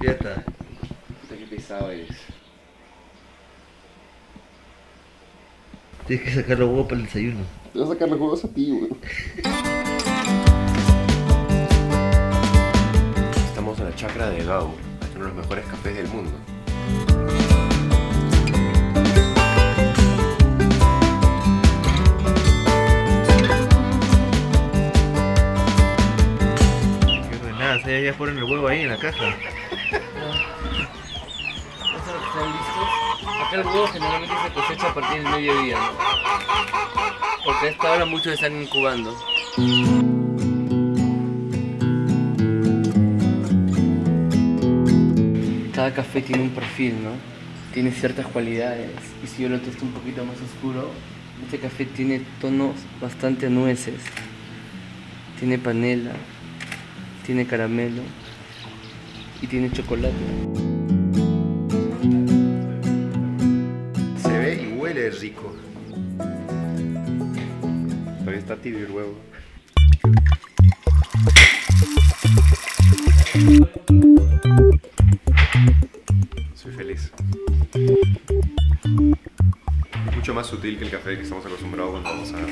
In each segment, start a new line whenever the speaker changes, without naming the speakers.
Ya está.
Qué pesado eres.
Tienes que sacar los huevos para el desayuno.
Te vas a sacar los huevos a ti, güey. Estamos en la chacra de Gao, uno de los mejores cafés del mundo.
Que no es nada, ya ponen el huevo ahí en la caja.
¿Están listos? Acá el huevo generalmente se cosecha a partir del mediodía, ¿no? Porque a esta hora muchos están incubando. Cada café tiene un perfil, ¿no? Tiene ciertas cualidades. Y si yo lo tosto un poquito más oscuro, este café tiene tonos bastante a nueces. Tiene panela, tiene caramelo y tiene chocolate.
Se ve y huele rico. Todavía está tibio el huevo. Soy feliz. Mucho más sutil que el café que estamos acostumbrados cuando vamos a...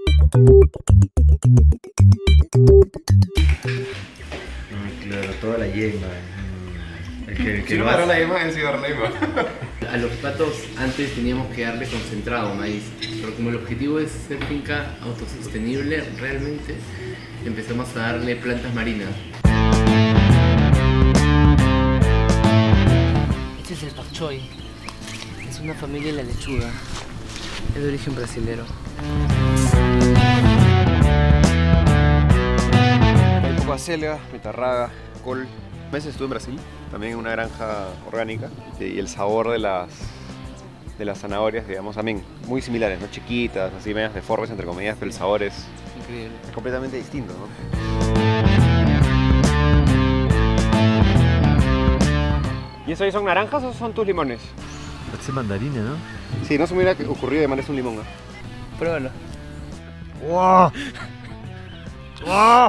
Claro, toda la yema. El que
Si no
lo
me agarró
hace.
la yema, él sí agarró la yema.
A los platos antes teníamos que darle concentrado maíz, pero como el objetivo es ser finca autosostenible, realmente empezamos a darle plantas marinas. Este es el pak choy, es una familia de la lechuga, es de origen brasilero.
Hay poco acelga, betarraga, col. Meses estuve en Brasil, también en una granja orgánica, y el sabor de las zanahorias, digamos, también muy similares, ¿no? Chiquitas, así medias deformes entre comillas, pero el sabor es
Increíble.
completamente distinto, ¿no? ¿Y eso ahí son naranjas o son tus limones?
Parece mandarina, ¿no?
Sí, no se me hubiera ocurrido llamarles un limón, ¿no?
Pruébalo.
¡Wow! ¡Wow!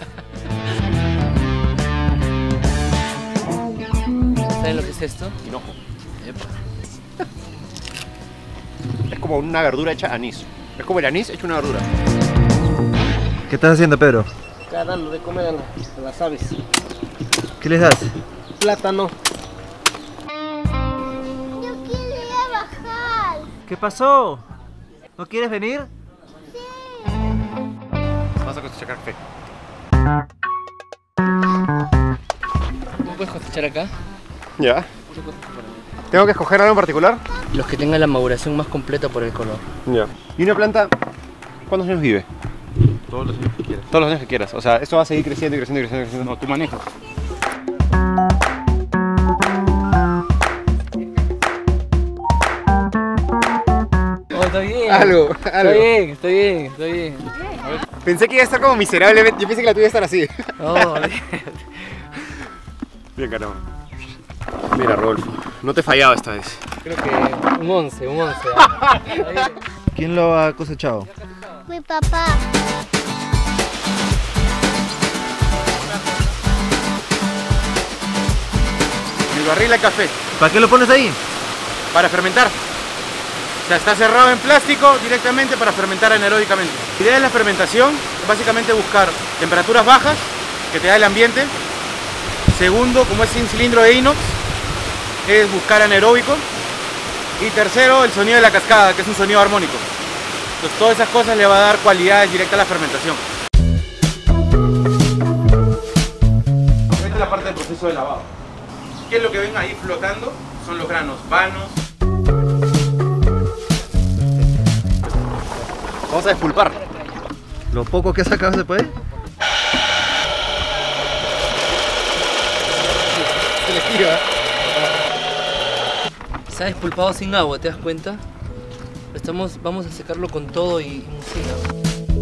¿Saben lo que es esto?
Hinojo.
Epa.
Es como una verdura hecha anís. Es como el anís hecho una verdura.
¿Qué estás haciendo, Pedro?
Acá dando de comer a las aves.
¿Qué les das?
Plátano.
Yo quería bajar.
¿Qué pasó? ¿No quieres venir?
Vamos a cosechar café.
¿Cómo puedes cosechar acá?
Ya. ¿Tengo que escoger algo en particular?
Los que tengan la maduración más completa por el color.
Ya. ¿Y una planta cuántos años vive?
Todos los años que quieras.
Todos los años que quieras. O sea, esto va a seguir creciendo y creciendo y creciendo y creciendo.
No, tú manejas.
Oh, está bien.
Algo.
Está bien, está bien, está bien.
Pensé que iba a estar como miserablemente. Yo pensé que la tuya iba a estar así.
Oh,
Bien, caramba. Mira, Rodolfo, no te he fallado esta vez.
creo que un 11, un 11.
¿Quién lo ha cosechado?
Mi papá.
El barril de café
¿Para qué lo pones ahí?
para fermentar. O sea, está cerrado en plástico directamente para fermentar anaeróbicamente. La idea de la fermentación es básicamente buscar temperaturas bajas que te da el ambiente. Segundo, como es un cilindro de inox, es buscar anaeróbico. Y tercero, el sonido de la cascada, que es un sonido armónico. Entonces, todas esas cosas le va a dar cualidades directas a la fermentación. Esta es la parte del proceso de lavado. ¿Qué es lo que ven ahí flotando? Son los granos vanos.
Vamos a despulpar.
¿Lo poco que has sacado se puede?
Se le tira.
Se ha despulpado sin agua, ¿te das cuenta? Vamos a secarlo con todo y sin agua.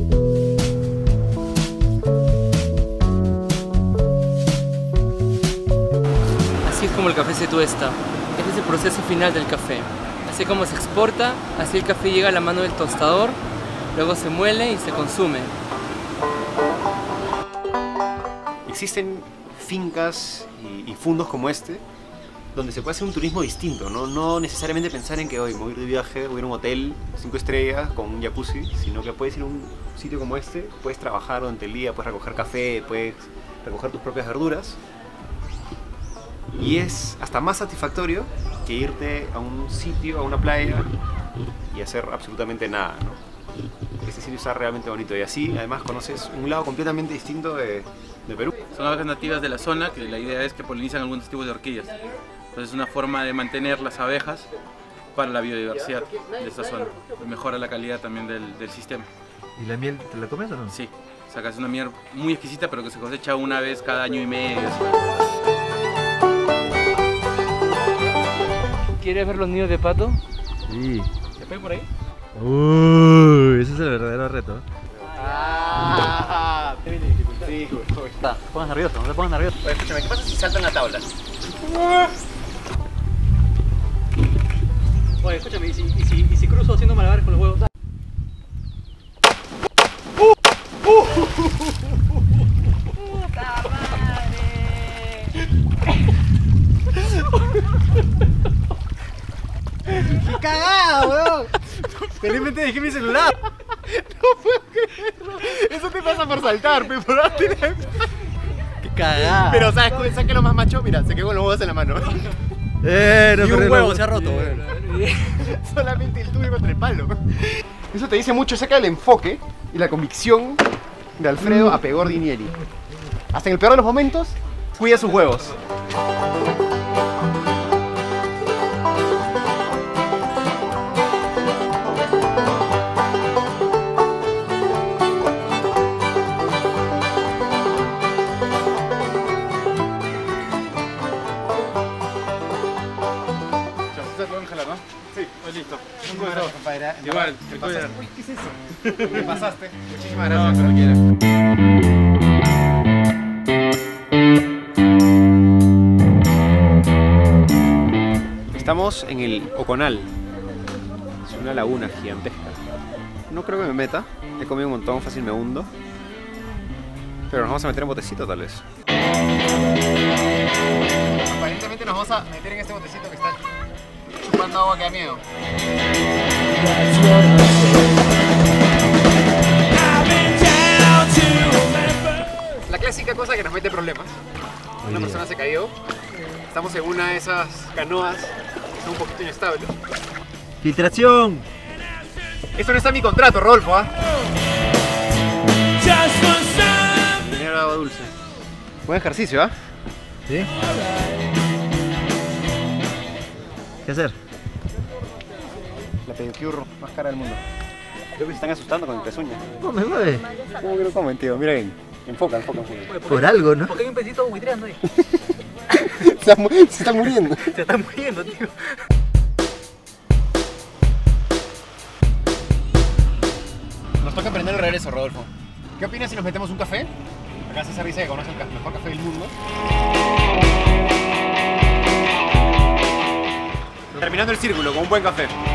Así es como el café se tuesta. Este es el proceso final del café. Así como se exporta, así el café llega a la mano del tostador, luego se muele y se consume.
Existen fincas y fundos como este, donde se puede hacer un turismo distinto, ¿no? No necesariamente pensar en que hoy me voy a ir de viaje, voy a ir a un hotel 5 estrellas con un jacuzzi, sino que puedes ir a un sitio como este, puedes trabajar durante el día, puedes recoger café, puedes recoger tus propias verduras. Y es hasta más satisfactorio que irte a un sitio, a una playa y hacer absolutamente nada, ¿no? Este sitio está realmente bonito y así además conoces un lado completamente distinto de Perú.
Son abejas nativas de la zona, que la idea es que polinizan algunos tipos de orquídeas. Entonces es una forma de mantener las abejas para la biodiversidad de esta zona. Mejora la calidad también del sistema.
¿Y la miel te la comes o no?
Sí, sacas una miel muy exquisita, pero que se cosecha una vez cada año y medio.
¿Quieres ver los nidos de pato?
Sí.
¿Se puede por ahí?
Ese es el verdadero reto.
Sí,
No te pongas nervioso, no te pongas nervioso.
Oye, escúchame, ¿qué pasa si saltan la tabla?
Oye, escúchame, ¿y si cruzo haciendo malabares con los huevos? ¡Qué cagada, weón! Felizmente dejé mi celular.
No puedo creerlo. Eso te pasa por saltar, pero por darte la...
¡Qué cagada!
Pero ¿sabes qué es lo más macho? Mira, se quedó con los huevos en la mano.
No,
y un huevo se ha roto, weón.
Solamente el tuyo contra el palo. Eso te dice mucho acerca del enfoque y la convicción de Alfredo Apegor Dinieri. Hasta en el peor de los momentos, cuida sus huevos.
Sí, listo.
Un cuidado, compadre.
Igual,
Uy, ¿qué es eso? Me pasaste. Muchísimas
No,
gracias.
cuando quieras.
Estamos en el Oconal. Es una laguna gigantesca. No creo que me meta. He comido un montón, fácil me hundo. Pero nos vamos a meter en botecito tal vez. Aparentemente nos vamos a meter en este botecito que está chupando agua que da miedo. La clásica cosa que nos mete problemas. Una persona se cayó. Estamos en una de esas canoas que son un poquito inestables.
¡Filtración!
Esto no está en mi contrato, Rodolfo, ¿ah? Dinero de agua dulce. Buen ejercicio, ¿ah?
¿Sí? ¿Qué hacer?
La pedicure más cara del mundo. Creo que se están asustando con mi pezuña.
No me mueve.
¿Cómo que no comen, tío? Mira bien. Enfoca.
Por algo, ¿no?
¿Por qué hay un pesito buitreando ahí?
Se están muriendo.
Se están muriendo, tío.
Nos toca emprender el regreso, Rodolfo. ¿Qué opinas si nos metemos un café? Acá César dice que conoce el mejor café del mundo. Terminando el círculo con un buen café.